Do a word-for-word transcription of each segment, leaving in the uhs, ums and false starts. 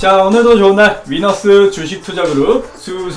자, 오늘도 좋은날 위너스 주식투자그룹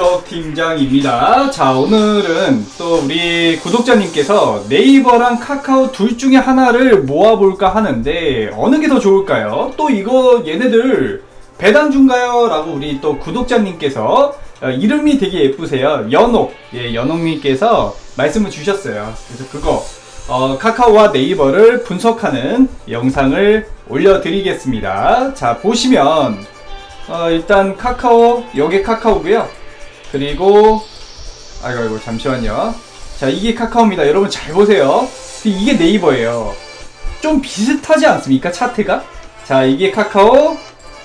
수석팀장입니다. 자, 오늘은 또 우리 구독자님께서 네이버랑 카카오 둘 중에 하나를 모아볼까 하는데 어느 게 더 좋을까요? 또 이거 얘네들 배당 준가요? 라고 우리 또 구독자님께서 어, 이름이 되게 예쁘세요. 연옥, 예, 연옥님께서 말씀을 주셨어요. 그래서 그거 어, 카카오와 네이버를 분석하는 영상을 올려드리겠습니다. 자, 보시면 어, 일단 카카오, 요게 카카오고요. 그리고 아이고 아이고 잠시만요. 자, 이게 카카오입니다. 여러분 잘 보세요. 이게 네이버예요. 좀 비슷하지 않습니까? 차트가? 자, 이게 카카오,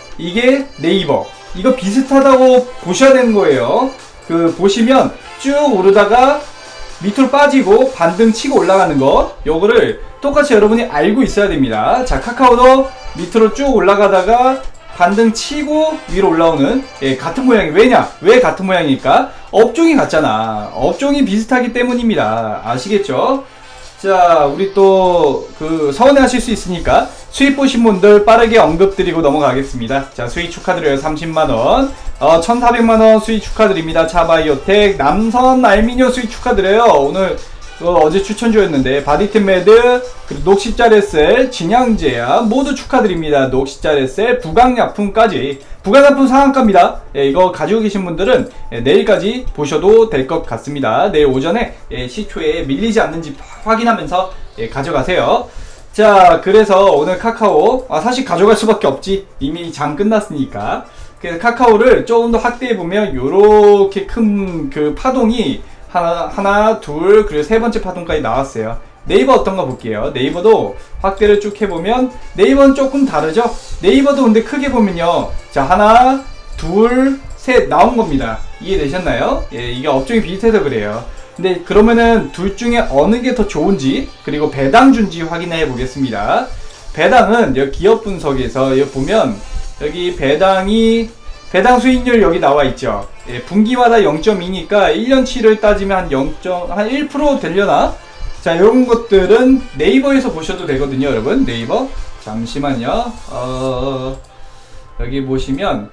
이게 네이버. 이거 비슷하다고 보셔야 되는 거예요. 그 보시면 쭉 오르다가 밑으로 빠지고 반등 치고 올라가는 거, 요거를 똑같이 여러분이 알고 있어야 됩니다. 자, 카카오도 밑으로 쭉 올라가다가 반등 치고 위로 올라오는, 예, 같은 모양이, 왜냐? 왜 같은 모양일까? 업종이 같잖아. 업종이 비슷하기 때문입니다. 아시겠죠? 자, 우리 또 그 서운해하실 수 있으니까 수익 보신 분들 빠르게 언급드리고 넘어가겠습니다. 자, 수익 축하드려요. 삼십만원. 어, 천사백만원 수익 축하드립니다. 차바이오텍. 남선 알미니오 수익 축하드려요. 오늘 어, 어제 추천주였는데 바디템메드, 그리고 녹십자레셀, 진양제약 모두 축하드립니다. 녹십자레셀, 부강약품까지. 부강약품 상한가입니다. 예, 이거 가지고 계신 분들은 예, 내일까지 보셔도 될 것 같습니다. 내일 오전에 예, 시초에 밀리지 않는지 확인하면서 예, 가져가세요. 자, 그래서 오늘 카카오, 아, 사실 가져갈 수밖에 없지. 이미 장 끝났으니까. 그래서 카카오를 조금 더 확대해보면 요렇게 큰 그 파동이 하나, 하나, 둘, 그리고 세 번째 파동까지 나왔어요. 네이버 어떤가 볼게요. 네이버도 확대를 쭉 해보면 네이버는 조금 다르죠? 네이버도 근데 크게 보면요. 자, 하나, 둘, 셋 나온 겁니다. 이해되셨나요? 예, 이게 업종이 비슷해서 그래요. 근데 그러면은 둘 중에 어느 게 더 좋은지, 그리고 배당 준지 확인해 보겠습니다. 배당은 여기 기업 분석에서 여기 보면 여기 배당이 배당 수익률 여기 나와 있죠. 예, 분기마다 영 점 이니까 일 년치를 따지면 한 영. 한 일 퍼센트 되려나? 자, 이런 것들은 네이버에서 보셔도 되거든요, 여러분. 네이버. 잠시만요. 어, 여기 보시면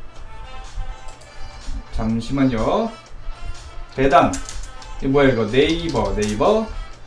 잠시만요. 배당. 이거 뭐야 이거? 네이버, 네이버.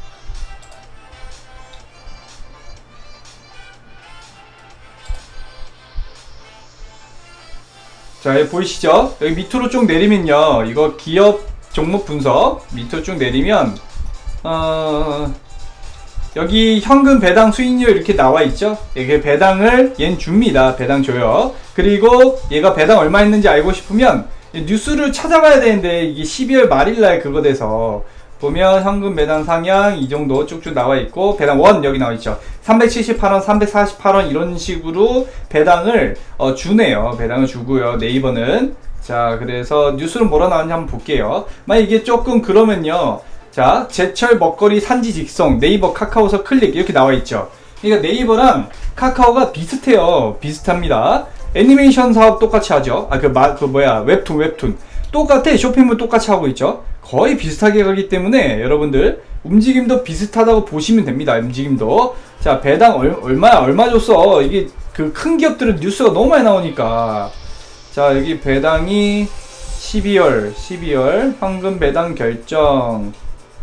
자, 여기 보이시죠? 여기 밑으로 쭉 내리면요, 이거 기업 종목 분석 밑으로 쭉 내리면 어, 여기 현금 배당 수익률 이렇게 나와 있죠? 이게 배당을 얘는 줍니다. 배당 줘요. 그리고 얘가 배당 얼마 있는지 알고 싶으면 뉴스를 찾아가야 되는데 이게 십이월 말일날 그거 돼서 보면 현금 배당 상향 이 정도 쭉쭉 나와 있고, 배당 원 여기 나와 있죠. 삼백칠십팔원, 삼백사십팔원 이런 식으로 배당을 어, 주네요. 배당을 주고요. 네이버는. 자, 그래서 뉴스는 뭐라 나왔는지 한번 볼게요. 만약 이게 조금 그러면요. 자, 제철 먹거리 산지 직송, 네이버 카카오서 클릭 이렇게 나와 있죠. 그러니까 네이버랑 카카오가 비슷해요. 비슷합니다. 애니메이션 사업 똑같이 하죠. 아, 그, 마, 그 뭐야, 웹툰, 웹툰. 똑같아. 쇼핑몰 똑같이 하고 있죠. 거의 비슷하게 가기 때문에 여러분들 움직임도 비슷하다고 보시면 됩니다. 움직임도. 자, 배당 얼, 얼마야? 얼마 줬어? 이게 그 큰 기업들은 뉴스가 너무 많이 나오니까. 자, 여기 배당이 십이월, 십이월 현금 배당 결정.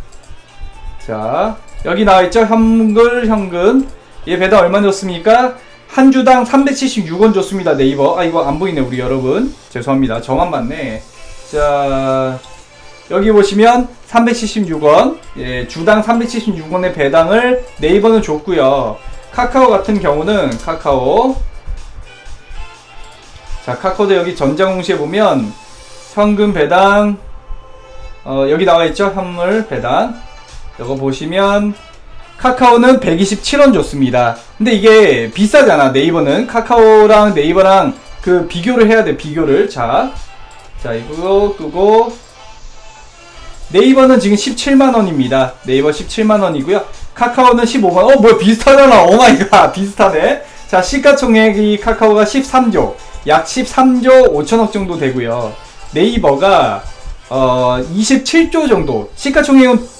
자, 여기 나와있죠? 현금, 현금. 얘 배당 얼마 줬습니까? 한 주당 삼백칠십육원 줬습니다. 네이버. 아, 이거 안 보이네, 우리 여러분. 죄송합니다. 저만 봤네. 자, 여기 보시면 삼백칠십육원, 예, 주당 삼백칠십육원의 배당을 네이버는 줬고요. 카카오 같은 경우는 카카오. 자, 카카오도 여기 전자공시에 보면 현금 배당, 어, 여기 나와있죠? 현물 배당. 이거 보시면 카카오는 백이십칠원 줬습니다. 근데 이게 비싸잖아. 네이버는 카카오랑 네이버랑 그 비교를 해야 돼. 비교를. 자, 자, 이거 끄고 네이버는 지금 십칠만원입니다. 네이버 십칠만원이고요. 카카오는 십오만원. 어, 뭐야, 비슷하잖아. 오마이갓, 비슷하네. 자, 시가총액이 카카오가 십삼조, 약 십삼조 오천억 정도 되고요. 네이버가 어, 이십칠조 정도. 시가총액은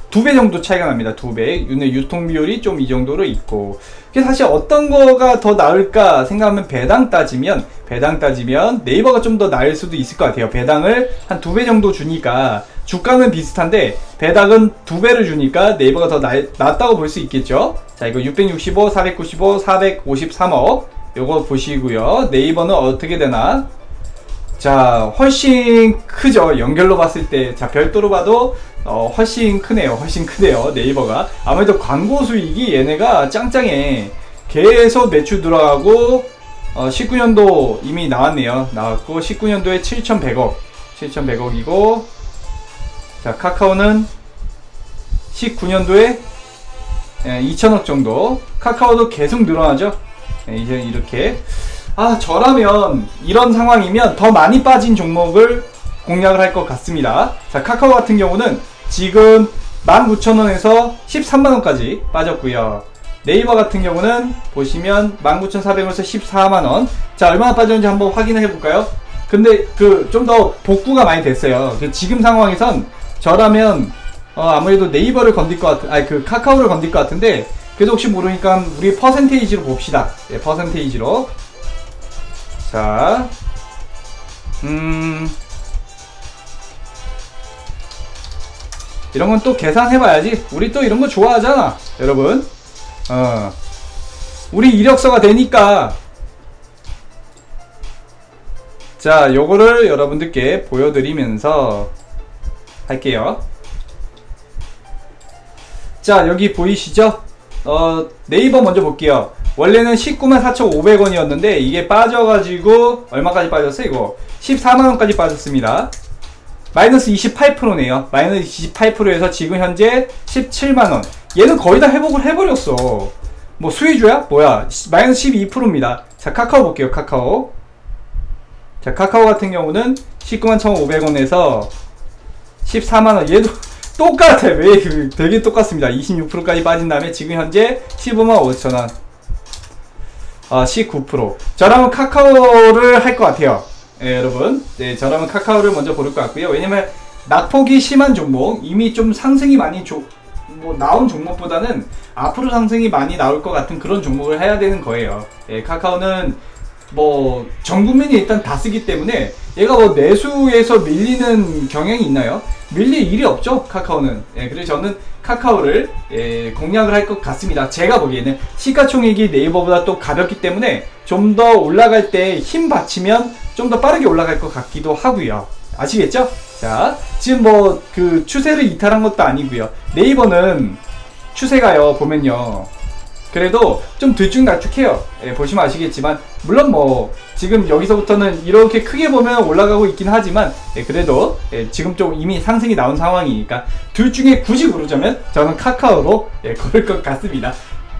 두 배 정도 차이가 납니다. 두 배. 유통 비율이 좀 이 정도로 있고. 그래서 사실 어떤 거가 더 나을까 생각하면 배당 따지면 배당 따지면 네이버가 좀 더 나을 수도 있을 것 같아요. 배당을 한 두 배 정도 주니까 주가는 비슷한데 배당은 두 배를 주니까 네이버가 더 나, 낫다고 볼 수 있겠죠. 자, 이거 육백육십오, 사백구십오, 사백오십삼억 요거 보시고요. 네이버는 어떻게 되나? 자, 훨씬 크죠. 연결로 봤을 때. 자, 별도로 봐도 어, 훨씬 크네요. 훨씬 크네요. 네이버가. 아무래도 광고 수익이 얘네가 짱짱해. 계속 매출 들어가고 어, 십구 년도 이미 나왔네요. 나왔고 십구 년도에 칠천백억. 칠천백억이고 자, 카카오는 십구 년도에 예, 이천억 정도. 카카오도 계속 늘어나죠. 예, 이제 이렇게. 아, 저라면 이런 상황이면 더 많이 빠진 종목을 공략을 할 것 같습니다. 자, 카카오 같은 경우는 지금 만 구천 원에서 십삼만 원까지 빠졌고요. 네이버 같은 경우는 보시면 만 구천사백 원에서 십사만 원. 자, 얼마나 빠졌는지 한번 확인을 해볼까요? 근데 그 좀 더 복구가 많이 됐어요. 지금 상황에선 저라면 어, 아무래도 네이버를 건들 것 같은, 아니 그 카카오를 건들 것 같은데, 그래도 혹시 모르니까 우리 퍼센테이지로 봅시다. 네, 퍼센테이지로. 자, 음, 이런 건 또 계산해봐야지. 우리 또 이런 거 좋아하잖아, 여러분. 어, 우리 이력서가 되니까. 자, 요거를 여러분들께 보여드리면서 할게요. 자, 여기 보이시죠? 어, 네이버 먼저 볼게요. 원래는 십구만 사천오백 원이었는데 이게 빠져가지고 얼마까지 빠졌어 이거? 십사만 원까지 빠졌습니다. 마이너스 이십팔 퍼센트네요 마이너스 이십팔 퍼센트에서 지금 현재 십칠만 원. 얘는 거의 다 회복을 해버렸어. 뭐 수혜주야? 뭐야? 마이너스 십이 퍼센트입니다 자, 카카오 볼게요. 카카오. 자, 카카오 같은 경우는 십구만 천오백 원에서 십사만 원. 얘도 똑같아. 왜 되게 똑같습니다. 이십육 퍼센트까지 빠진 다음에 지금 현재 십오만 오천 원. 아, 십구 퍼센트. 저라면 카카오를 할 것 같아요. 예, 여러분. 네, 저라면 카카오를 먼저 고를 것 같고요. 왜냐면 낙폭이 심한 종목, 이미 좀 상승이 많이 조, 뭐 나온 종목보다는 앞으로 상승이 많이 나올 것 같은 그런 종목을 해야 되는 거예요. 예, 카카오는 뭐 전 국민이 일단 다 쓰기 때문에 얘가 뭐 내수에서 밀리는 경향이 있나요? 밀릴 일이 없죠, 카카오는. 예, 그래서 저는 카카오를 예, 공략을 할 것 같습니다. 제가 보기에는 시가총액이 네이버보다 또 가볍기 때문에 좀 더 올라갈 때 힘 받치면 좀 더 빠르게 올라갈 것 같기도 하고요. 아시겠죠? 자, 지금 뭐 그 추세를 이탈한 것도 아니고요. 네이버는 추세가요, 보면요, 그래도 좀 들쭉날쭉해요. 예, 보시면 아시겠지만, 물론 뭐 지금 여기서부터는 이렇게 크게 보면 올라가고 있긴 하지만, 예, 그래도 예, 지금 좀 이미 상승이 나온 상황이니까 둘 중에 굳이 고르자면 저는 카카오로 예, 고를 것 같습니다.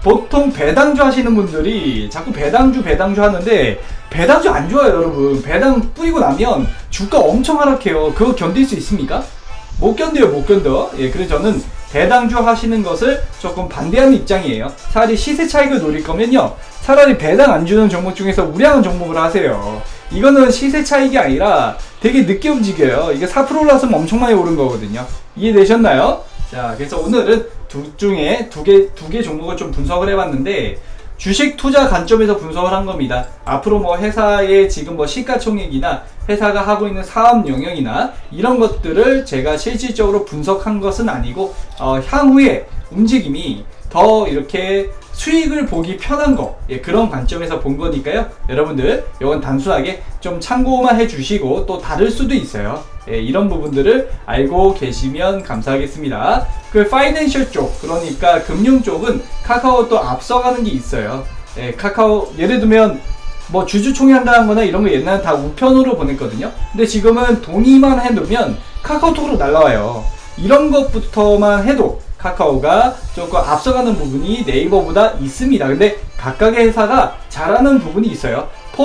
보통 배당주 하시는 분들이 자꾸 배당주 배당주 하는데 배당주 안 좋아요, 여러분. 배당 뿌리고 나면 주가 엄청 하락해요. 그거 견딜 수 있습니까? 못 견뎌요, 못 견뎌. 예, 그래서 저는 배당주 하시는 것을 조금 반대하는 입장이에요. 차라리 시세 차익을 노릴 거면요, 차라리 배당 안 주는 종목 중에서 우량한 종목을 하세요. 이거는 시세 차익이 아니라 되게 늦게 움직여요. 이게 사 퍼센트 올라서면 엄청 많이 오른 거거든요. 이해되셨나요? 자, 그래서 오늘은 둘 중에 두 개, 두 개 종목을 좀 분석을 해봤는데, 주식 투자 관점에서 분석을 한 겁니다. 앞으로 뭐 회사의 지금 뭐 시가총액이나 회사가 하고 있는 사업 영역이나 이런 것들을 제가 실질적으로 분석한 것은 아니고, 어, 향후에 움직임이 더 이렇게 수익을 보기 편한 거, 예, 그런 관점에서 본 거니까요. 여러분들 이건 단순하게 좀 참고만 해주시고, 또 다를 수도 있어요. 예, 이런 부분들을 알고 계시면 감사하겠습니다. 그 파이낸셜 쪽, 그러니까 금융 쪽은 카카오 또 앞서가는 게 있어요. 예, 카카오 예를 들면 뭐 주주총회 한다는 거나 이런 거 옛날에 다 우편으로 보냈거든요. 근데 지금은 동의만 해두면 카카오톡으로 날라와요. 이런 것부터만 해도 카카오가 조금 앞서가는 부분이 네이버보다 있습니다. 근데 각각의 회사가 잘하는 부분이 있어요.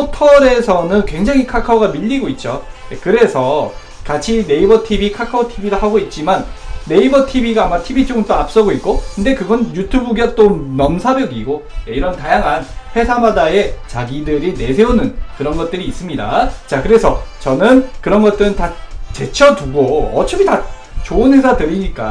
포털에서는 굉장히 카카오가 밀리고 있죠. 그래서 같이 네이버 티비, 카카오 티비도 하고 있지만, 네이버 티비가 아마 티비 쪽은 또 앞서고 있고, 근데 그건 유튜브가 또 넘사벽이고, 이런 다양한 회사마다의 자기들이 내세우는 그런 것들이 있습니다. 자, 그래서 저는 그런 것들은 다 제쳐두고, 어차피 다 좋은 회사들이니까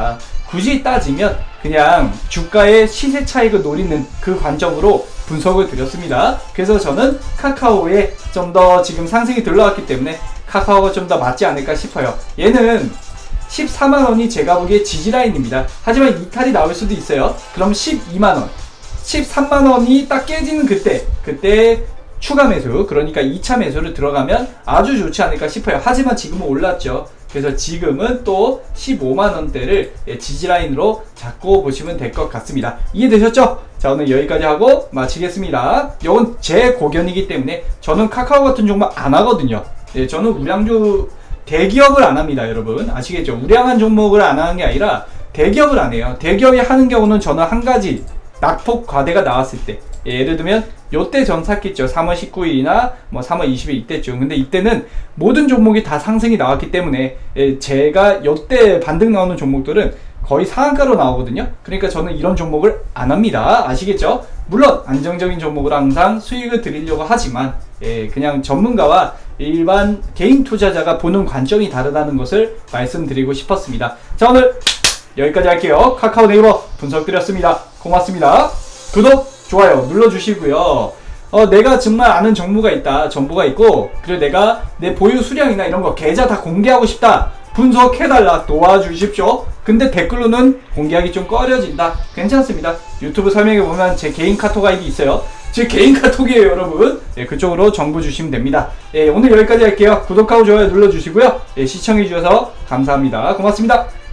굳이 따지면 그냥 주가의 시세 차익을 노리는 그 관점으로 분석을 드렸습니다. 그래서 저는 카카오에 좀 더 지금 상승이 들러왔기 때문에 카카오가 좀 더 맞지 않을까 싶어요. 얘는 십사만 원이 제가 보기에 지지라인입니다. 하지만 이탈이 나올 수도 있어요. 그럼 십이만 원, 십삼만 원이 딱 깨지는 그때, 그때 추가 매수, 그러니까 이 차 매수를 들어가면 아주 좋지 않을까 싶어요. 하지만 지금은 올랐죠. 그래서 지금은 또 십오만 원대를 지지라인으로 잡고 보시면 될 것 같습니다. 이해되셨죠? 자, 오늘 여기까지 하고 마치겠습니다. 이건 제 고견이기 때문에 저는 카카오 같은 종목 안 하거든요. 네, 저는 우량주 대기업을 안 합니다, 여러분. 아시겠죠? 우량한 종목을 안 하는 게 아니라 대기업을 안 해요. 대기업이 하는 경우는 저는 한 가지, 낙폭 과대가 나왔을 때, 예, 예를 들면 요때 전 샀겠죠. 삼월 십구일이나 뭐 삼월 이십일 이때쯤. 근데 이때는 모든 종목이 다 상승이 나왔기 때문에 예, 제가 요때 반등 나오는 종목들은 거의 상한가로 나오거든요. 그러니까 저는 이런 종목을 안 합니다. 아시겠죠? 물론 안정적인 종목을 항상 수익을 드리려고 하지만 예, 그냥 전문가와 일반 개인 투자자가 보는 관점이 다르다는 것을 말씀드리고 싶었습니다. 자, 오늘 여기까지 할게요. 카카오 네이버 분석 드렸습니다. 고맙습니다. 구독, 좋아요 눌러주시고요. 어, 내가 정말 아는 정보가 있다, 정보가 있고, 그리고 내가 내 보유 수량이나 이런 거 계좌 다 공개하고 싶다, 분석해달라, 도와주십시오. 근데 댓글로는 공개하기 좀 꺼려진다, 괜찮습니다. 유튜브 설명에 보면 제 개인 카톡 아이디 있어요. 제 개인 카톡이에요, 여러분. 예, 그쪽으로 정보 주시면 됩니다. 예, 오늘 여기까지 할게요. 구독하고 좋아요 눌러주시고요. 예, 시청해주셔서 감사합니다. 고맙습니다.